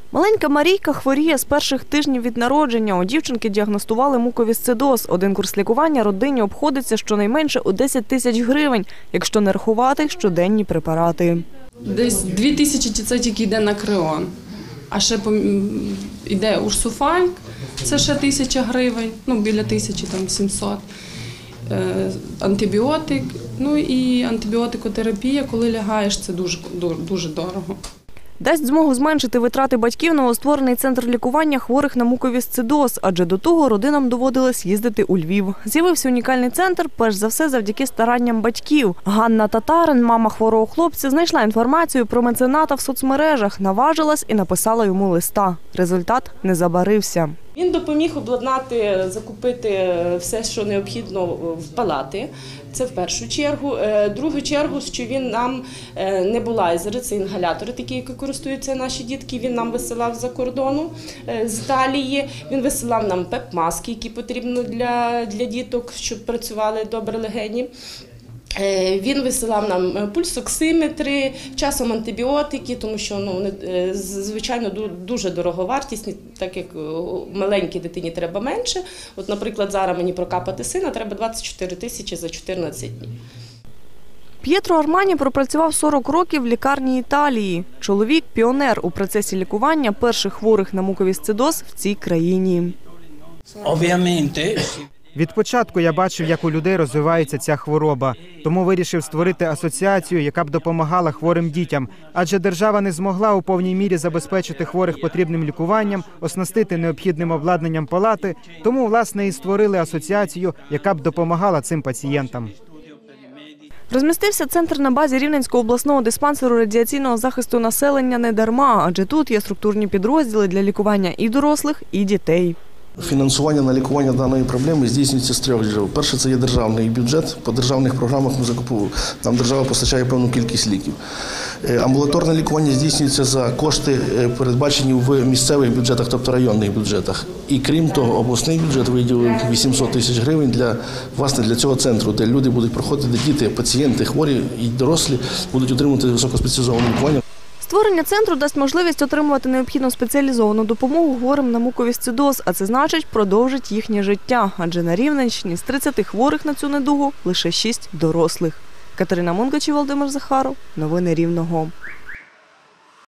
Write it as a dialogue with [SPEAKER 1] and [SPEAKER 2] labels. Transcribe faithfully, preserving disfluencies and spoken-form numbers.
[SPEAKER 1] Маленька Марійка хворіє з перших тижнів від народження. У дівчинки діагностували муковісцидоз. Один курс лікування родині обходиться щонайменше у десять тисяч гривень, якщо не рахувати щоденні препарати.
[SPEAKER 2] Десь дві тисячі – це тільки йде на Креон, а ще йде урсуфальк, це ще тисяча гривень, ну біля тисячі, там сімсот. Антибіотик, ну і антибіотикотерапія, коли лягаєш, це дуже, дуже дорого.
[SPEAKER 1] Дасть змогу зменшити витрати батьків новостворений центр лікування хворих на муковісцидоз, адже до того родинам доводилось їздити у Львів. З'явився унікальний центр, перш за все, завдяки старанням батьків. Ганна Татарин, мама хворого хлопця, знайшла інформацію про мецената в соцмережах, наважилась і написала йому листа. Результат не забарився.
[SPEAKER 3] Він допоміг обладнати, закупити все, що необхідно в палати. Це в першу чергу. Другу чергу, що він нам небулайзери, це інгалятори, такі, які користуються наші дітки, він нам висилав з-за кордону, з Італії. Він висилав нам пеп-маски, які потрібні для, для діток, щоб працювали добре легені. Він висилав нам пульсоксиметри, часом антибіотики, тому що, ну, звичайно, дуже дороговартісні, так як маленькій дитині треба менше. От, наприклад, зараз мені прокапати сина треба двадцять чотири тисячі за чотирнадцять днів.
[SPEAKER 1] П'єтро Армані пропрацював сорок років в лікарні Італії. Чоловік – піонер у процесі лікування перших хворих на муковісцидоз в цій країні.
[SPEAKER 4] Від початку я бачив, як у людей розвивається ця хвороба. Тому вирішив створити асоціацію, яка б допомагала хворим дітям. Адже держава не змогла у повній мірі забезпечити хворих потрібним лікуванням, оснастити необхідним обладнанням палати. Тому, власне, і створили асоціацію, яка б допомагала цим пацієнтам.
[SPEAKER 1] Розмістився центр на базі Рівненського обласного диспансеру радіаційного захисту населення не дарма, адже тут є структурні підрозділи для лікування і дорослих, і дітей.
[SPEAKER 5] Фінансування на лікування даної проблеми здійснюється з трьох джерел. Перше – це є державний бюджет. По державних програмах ми закуповуємо. Нам держава постачає певну кількість ліків. Амбулаторне лікування здійснюється за кошти, передбачені в місцевих бюджетах, тобто районних бюджетах. І крім того, обласний бюджет виділив вісімсот тисяч гривень для, власне, для цього центру, де люди будуть проходити, діти, пацієнти, хворі і дорослі будуть отримувати високоспеціалізоване лікування.
[SPEAKER 1] Створення центру дасть можливість отримувати необхідну спеціалізовану допомогу хворим на муковісцидоз, а це значить, продовжить їхнє життя. Адже на Рівненщині з тридцяти хворих на цю недугу лише шість дорослих. Катерина Мунгачі, Володимир Захаров. Новини Рівного.